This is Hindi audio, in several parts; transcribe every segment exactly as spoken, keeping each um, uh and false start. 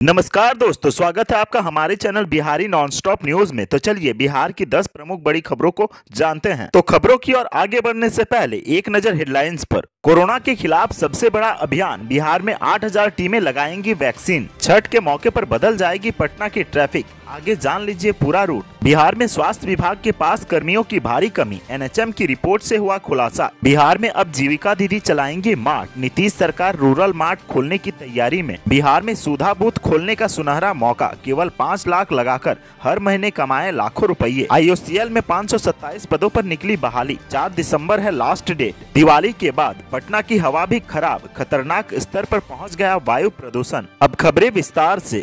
नमस्कार दोस्तों, स्वागत है आपका हमारे चैनल बिहारी नॉनस्टॉप न्यूज में। तो चलिए बिहार की दस प्रमुख बड़ी खबरों को जानते हैं। तो खबरों की ओर आगे बढ़ने से पहले एक नजर हेडलाइंस पर। कोरोना के खिलाफ सबसे बड़ा अभियान, बिहार में आठ हज़ार टीमें लगाएंगी वैक्सीन। छठ के मौके पर बदल जाएगी पटना की ट्रैफिक, आगे जान लीजिए पूरा रूट। बिहार में स्वास्थ्य विभाग के पास कर्मियों की भारी कमी, एन एच एम की रिपोर्ट से हुआ खुलासा। बिहार में अब जीविका दीदी चलाएंगी मार्ट, नीतीश सरकार रूरल मार्ट खोलने की तैयारी में। बिहार में सुधा बूथ खोलने का सुनहरा मौका, केवल पाँच लाख लगाकर हर महीने कमाए लाखों रुपये। आई ओ सी एल में पाँच सौ सत्ताईस पदों पर निकली बहाली, चार दिसंबर है लास्ट डेट। दिवाली के बाद पटना की हवा भी खराब, खतरनाक स्तर पर पहुंच गया वायु प्रदूषण। अब खबरें विस्तार से।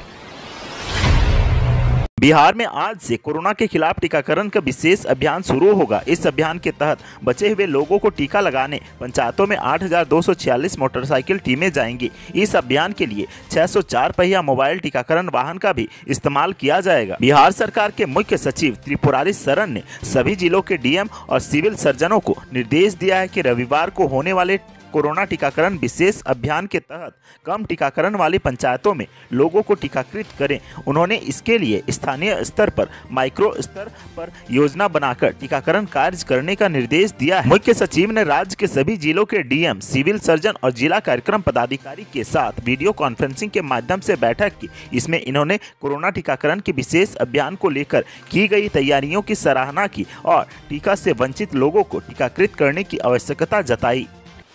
बिहार में आज से कोरोना के खिलाफ टीकाकरण का विशेष अभियान शुरू होगा। इस अभियान के तहत बचे हुए लोगों को टीका लगाने पंचायतों में आठ हज़ार दो सौ छियालीस मोटरसाइकिल टीमें जाएंगी। इस अभियान के लिए छह सौ चार पहिया मोबाइल टीकाकरण वाहन का भी इस्तेमाल किया जाएगा। बिहार सरकार के मुख्य सचिव त्रिपुरारी शरण ने सभी जिलों के डी एम और सिविल सर्जनों को निर्देश दिया है कि रविवार को होने वाले कोरोना टीकाकरण विशेष अभियान के तहत कम टीकाकरण वाली पंचायतों में लोगों को टीकाकृत करें। उन्होंने इसके लिए स्थानीय स्तर पर माइक्रो स्तर पर योजना बनाकर टीकाकरण कार्य करने का निर्देश दिया है। मुख्य सचिव ने राज्य के सभी जिलों के डी एम, सिविल सर्जन और जिला कार्यक्रम पदाधिकारी के साथ वीडियो कॉन्फ्रेंसिंग के माध्यम से बैठक की। इसमें इन्होंने कोरोना टीकाकरण के विशेष अभियान को लेकर की गई तैयारियों की सराहना की और टीका से वंचित लोगों को टीकाकृत करने की आवश्यकता जताई।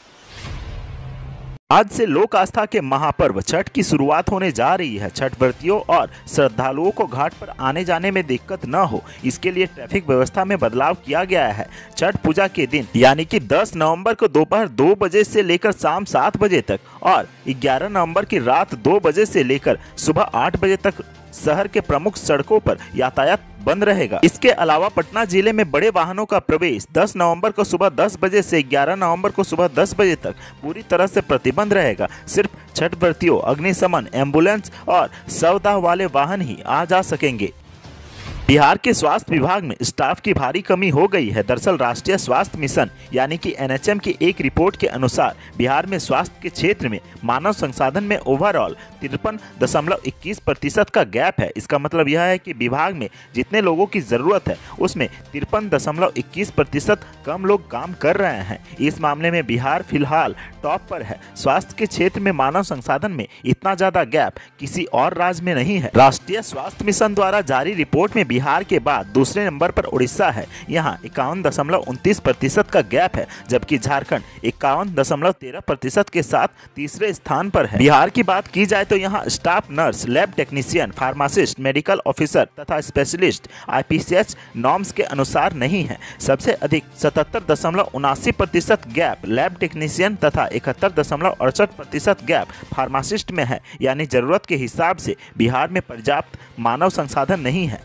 आज से लोक आस्था के महापर्व छठ की शुरुआत होने जा रही है। छठ व्रतियों और श्रद्धालुओं को घाट पर आने जाने में दिक्कत न हो, इसके लिए ट्रैफिक व्यवस्था में बदलाव किया गया है। छठ पूजा के दिन यानी कि दस नवंबर को दोपहर दो बजे से लेकर शाम सात बजे तक और ग्यारह नवंबर की रात दो बजे से लेकर सुबह आठ बजे तक शहर के प्रमुख सड़कों पर यातायात बंद रहेगा। इसके अलावा पटना जिले में बड़े वाहनों का प्रवेश दस नवंबर को सुबह दस बजे से ग्यारह नवंबर को सुबह दस बजे तक पूरी तरह से प्रतिबंध रहेगा। सिर्फ छठ व्रतियों, अग्निशमन, एम्बुलेंस और शवदाह वाले वाहन ही आ जा सकेंगे। बिहार के स्वास्थ्य विभाग में स्टाफ की भारी कमी हो गई है। दरअसल राष्ट्रीय स्वास्थ्य मिशन यानी कि एन एच एम की एक रिपोर्ट के अनुसार बिहार में स्वास्थ्य के क्षेत्र में मानव संसाधन में ओवरऑल तिरपन दशमलव इक्कीस प्रतिशत का गैप है। इसका मतलब यह है कि विभाग में जितने लोगों की जरूरत है उसमें तिरपन दशमलव इक्कीस प्रतिशत कम लोग काम कर रहे हैं। इस मामले में बिहार फिलहाल टॉप पर है। स्वास्थ्य के क्षेत्र में मानव संसाधन में इतना ज्यादा गैप किसी और राज्य में नहीं है। राष्ट्रीय स्वास्थ्य मिशन द्वारा जारी रिपोर्ट में बिहार के बाद दूसरे नंबर पर उड़ीसा है। यहाँ इक्यावन दशमलव उनतीस प्रतिशत का गैप है, जबकि झारखंड इक्यावन दशमलव तेरह प्रतिशत के साथ तीसरे स्थान पर है। बिहार की बात की जाए तो यहाँ staff nurse, lab technician, pharmacist, medical officer तथा specialist I P C H norms के अनुसार नहीं है। सबसे अधिक सतहत्तर दशमलव उनासी प्रतिशत गैप लैब टेक्नीशियन तथा इकहत्तर दशमलव अड़सठ प्रतिशत गैप फार्मासिस्ट में है। यानी जरूरत के हिसाब से बिहार में पर्याप्त मानव संसाधन नहीं है।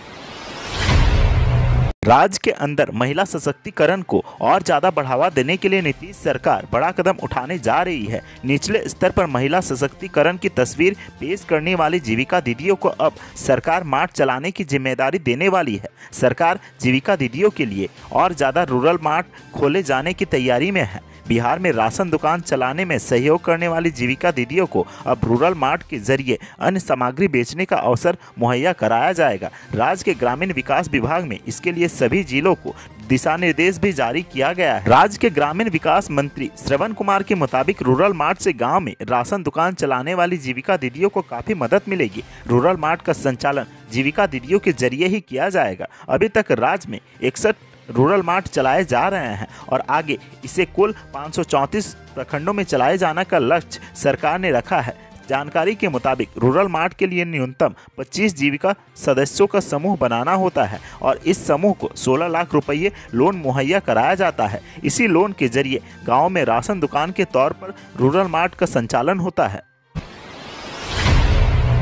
राज्य के अंदर महिला सशक्तिकरण को और ज्यादा बढ़ावा देने के लिए नीतीश सरकार बड़ा कदम उठाने जा रही है। निचले स्तर पर महिला सशक्तिकरण की तस्वीर पेश करने वाली जीविका दीदियों को अब सरकार मार्ट चलाने की जिम्मेदारी देने वाली है। सरकार जीविका दीदियों के लिए और ज्यादा रूरल मार्ट खोले जाने की तैयारी में है। बिहार में राशन दुकान चलाने में सहयोग करने वाली जीविका दीदियों को अब रूरल मार्ट के जरिए अन्य सामग्री बेचने का अवसर मुहैया कराया जाएगा। राज्य के ग्रामीण विकास विभाग में इसके लिए सभी जिलों को दिशा निर्देश भी जारी किया गया है। राज्य के ग्रामीण विकास मंत्री श्रवण कुमार के मुताबिक रूरल मार्ट से गांव में राशन दुकान चलाने वाली जीविका दीदियों को काफी मदद मिलेगी। रूरल मार्ट का संचालन जीविका दीदियों के जरिए ही किया जाएगा। अभी तक राज्य में इकसठ रूरल मार्ट चलाए जा रहे हैं और आगे इसे कुल पाँच सौ चौंतीस प्रखंडों में चलाए जाने का लक्ष्य सरकार ने रखा है। जानकारी के मुताबिक रूरल मार्ट के लिए न्यूनतम पच्चीस जीविका सदस्यों का समूह बनाना होता है और इस समूह को सोलह लाख रुपये लोन मुहैया कराया जाता है। इसी लोन के जरिए गांव में राशन दुकान के तौर पर रूरल मार्ट का संचालन होता है।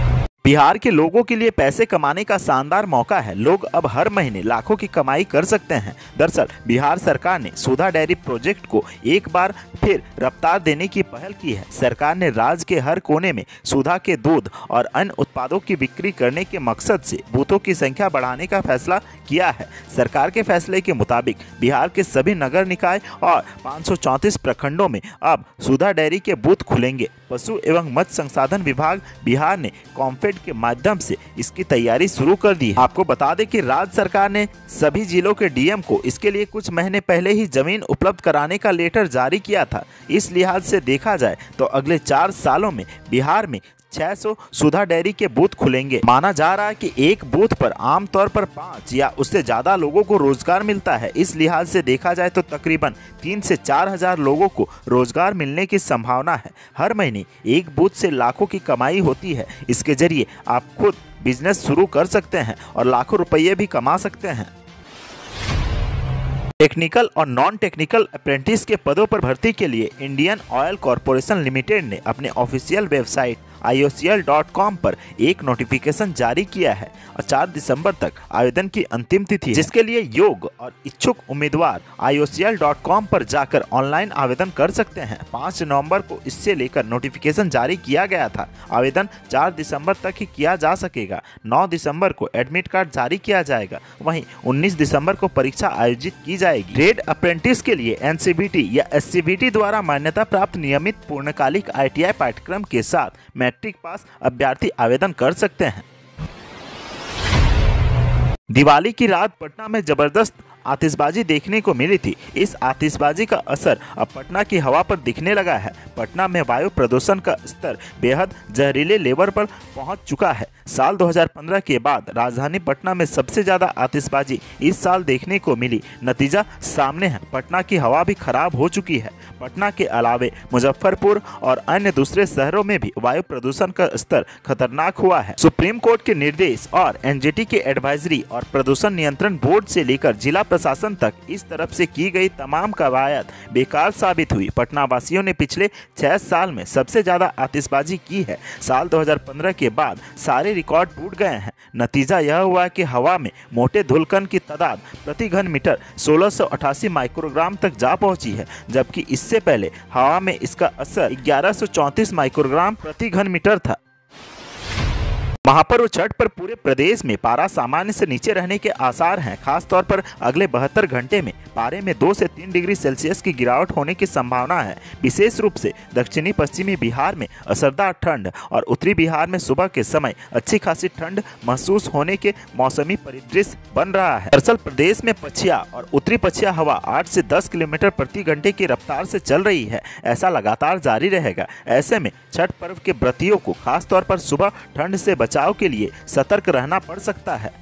बिहार के लोगों के लिए पैसे कमाने का शानदार मौका है। लोग अब हर महीने लाखों की कमाई कर सकते हैं। दरअसल बिहार सरकार ने सुधा डेयरी प्रोजेक्ट को एक बार फिर रफ्तार देने की पहल की है। सरकार ने राज्य के हर कोने में सुधा के दूध और अन्य उत्पादों की बिक्री करने के मकसद से बूथों की संख्या बढ़ाने का फैसला किया है। सरकार के फैसले के मुताबिक बिहार के सभी नगर निकाय और पाँच सौ चौंतीस प्रखंडों में अब सुधा डेयरी के बूथ खुलेंगे। पशु एवं मत्स्य संसाधन विभाग बिहार ने कॉम्फेड के माध्यम से इसकी तैयारी शुरू कर दी है। आपको बता दें कि राज्य सरकार ने सभी जिलों के डीएम को इसके लिए कुछ महीने पहले ही जमीन उपलब्ध कराने का लेटर जारी किया था। इस लिहाज से देखा जाए तो अगले चार सालों में बिहार में छह सौ सुधा डेयरी के बूथ खुलेंगे। माना जा रहा है कि एक बूथ पर आमतौर पर पाँच या उससे ज्यादा लोगों को रोजगार मिलता है। इस लिहाज से देखा जाए तो तकरीबन तीन से चार हजार लोगों को रोजगार मिलने की संभावना है। हर महीने एक बूथ से लाखों की कमाई होती है। इसके जरिए आप खुद बिजनेस शुरू कर सकते हैं और लाखों रुपये भी कमा सकते हैं। टेक्निकल और नॉन टेक्निकल अप्रेंटिस के पदों पर भर्ती के लिए इंडियन ऑयल कॉरपोरेशन लिमिटेड ने अपने official website I O C L dot com पर एक नोटिफिकेशन जारी किया है और चार दिसंबर तक आवेदन की अंतिम तिथि, जिसके लिए योग्य और इच्छुक उम्मीदवार I O C L dot com पर जाकर ऑनलाइन आवेदन कर सकते हैं। पाँच नवंबर को इससे लेकर नोटिफिकेशन जारी किया गया था। आवेदन चार दिसंबर तक ही किया जा सकेगा। नौ दिसंबर को एडमिट कार्ड जारी किया जाएगा। वहीं उन्नीस दिसंबर को परीक्षा आयोजित की जाएगी। ट्रेड अप्रेंटिस के लिए एन सी बी टी या एस सी बी टी द्वारा मान्यता प्राप्त नियमित पूर्णकालिक आई टी आई पाठ्यक्रम के साथ मैट्रिक पास अभ्यर्थी आवेदन कर सकते हैं। दिवाली की रात पटना में जबरदस्त आतिशबाजी देखने को मिली थी। इस आतिशबाजी का असर अब पटना की हवा पर दिखने लगा है। पटना में वायु प्रदूषण का स्तर बेहद जहरीले लेवल पर पहुंच चुका है। साल दो हज़ार पंद्रह के बाद राजधानी पटना में सबसे ज्यादा आतिशबाजी इस साल देखने को मिली। नतीजा सामने है, पटना की हवा भी खराब हो चुकी है। पटना के अलावे मुजफ्फरपुर और अन्य दूसरे शहरों में भी वायु प्रदूषण का स्तर खतरनाक हुआ है। सुप्रीम कोर्ट के निर्देश और एन जी टी के एडवाइजरी और प्रदूषण नियंत्रण बोर्ड से लेकर जिला प्रशासन तक इस तरफ से की गई तमाम कवायद बेकार साबित हुई। पटना वासियों ने पिछले छह साल में सबसे ज्यादा आतिशबाजी की है। साल दो हज़ार पंद्रह के बाद सारे रिकॉर्ड टूट गए हैं। नतीजा यह हुआ कि हवा में मोटे धूलकण की तादाद प्रति घन मीटर सोलह सौ अठासी माइक्रोग्राम तक जा पहुंची है, जबकि इससे पहले हवा में इसका असर ग्यारह सौ चौंतीस माइक्रोग्राम प्रति घन मीटर था। महापर्व छठ पर पूरे प्रदेश में पारा सामान्य से नीचे रहने के आसार हैं। खास तौर पर अगले बहत्तर घंटे में पारे में दो से तीन डिग्री सेल्सियस की गिरावट होने की संभावना है। विशेष रूप से दक्षिणी पश्चिमी बिहार में असरदार ठंड और उत्तरी बिहार में सुबह के समय अच्छी खासी ठंड महसूस होने के मौसमी परिदृश्य बन रहा है। दरअसल प्रदेश में पछिया और उत्तरी पछिया हवा आठ से दस किलोमीटर प्रति घंटे की रफ्तार से चल रही है। ऐसा लगातार जारी रहेगा। ऐसे में छठ पर्व के व्रतियों को खास तौर पर सुबह ठंड से बचाव के लिए सतर्क रहना पड़ सकता है।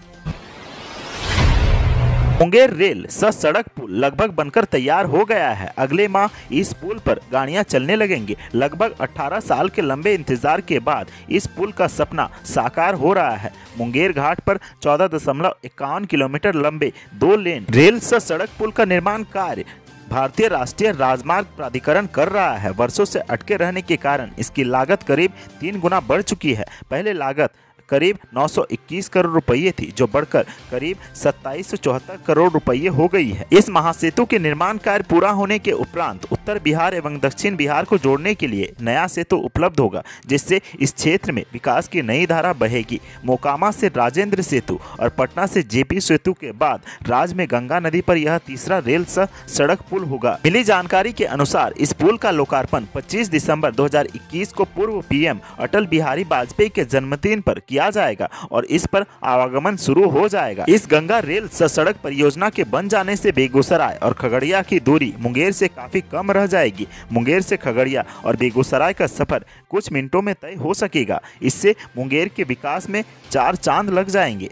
मुंगेर रेल सह सड़क पुल लगभग बनकर तैयार हो गया है। अगले माह इस पुल पर गाड़ियां चलने लगेंगी। लगभग अठारह साल के लंबे इंतजार के बाद इस पुल का सपना साकार हो रहा है। मुंगेर घाट पर चौदह दशमलव इक्यावन किलोमीटर लंबे दो लेन रेल सह सड़क पुल का निर्माण कार्य भारतीय राष्ट्रीय राजमार्ग प्राधिकरण कर रहा है। वर्षों से अटके रहने के कारण इसकी लागत करीब तीन गुना बढ़ चुकी है। पहले लागत करीब नौ सौ इक्कीस करोड़ रुपये थी, जो बढ़कर करीब सत्ताईस सौ चौहत्तर करोड़ रुपये हो गई है। इस महासेतु के निर्माण कार्य पूरा होने के उपरांत उत्तर बिहार एवं दक्षिण बिहार को जोड़ने के लिए नया सेतु उपलब्ध होगा, जिससे इस क्षेत्र में विकास की नई धारा बहेगी। मोकामा से राजेंद्र सेतु और पटना से जेपी सेतु के बाद राज्य में गंगा नदी पर यह तीसरा रेल सह सड़क पुल होगा। मिली जानकारी के अनुसार इस पुल का लोकार्पण पच्चीस दिसंबर दो हज़ार इक्कीस को पूर्व पी एम अटल बिहारी वाजपेयी के जन्मदिन पर किया जाएगा और इस पर आवागमन शुरू हो जाएगा। इस गंगा रेल सड़क परियोजना के बन जाने से बेगूसराय और खगड़िया की दूरी मुंगेर से काफी कम रह जाएगी। मुंगेर से खगड़िया और बेगूसराय का सफर कुछ मिनटों में तय हो सकेगा। इससे मुंगेर के विकास में चार चांद लग जाएंगे।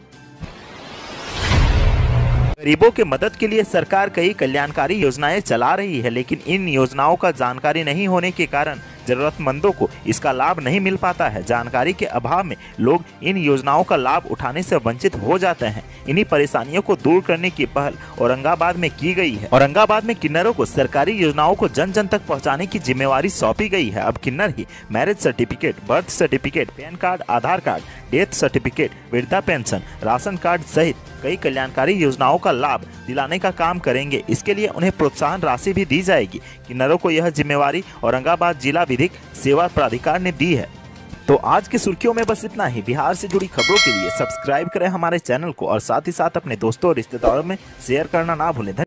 गरीबों के मदद के लिए सरकार कई कल्याणकारी योजनाएं चला रही है, लेकिन इन योजनाओं का जानकारी नहीं होने के कारण जरूरतमंदों को इसका लाभ नहीं मिल पाता है। जानकारी के अभाव में लोग इन योजनाओं का लाभ उठाने से वंचित हो जाते हैं। इन्हीं परेशानियों को दूर करने की पहल औरंगाबाद में की गई है। औरंगाबाद में किन्नरों को सरकारी योजनाओं को जन जन तक पहुंचाने की जिम्मेवारी सौंपी गई है। अब किन्नर ही marriage certificate, birth certificate, PAN card, Aadhaar card, death certificate, वृद्धा पेंशन, राशन कार्ड सहित कई कल्याणकारी योजनाओं का लाभ दिलाने का काम करेंगे। इसके लिए उन्हें प्रोत्साहन राशि भी दी जाएगी। किन्नरों को यह जिम्मेवारी औरंगाबाद जिला विधिक सेवा प्राधिकार ने दी है। तो आज की सुर्खियों में बस इतना ही। बिहार से जुड़ी खबरों के लिए सब्सक्राइब करें हमारे चैनल को और साथ ही साथ अपने दोस्तों और रिश्तेदारों में शेयर करना ना भूलें।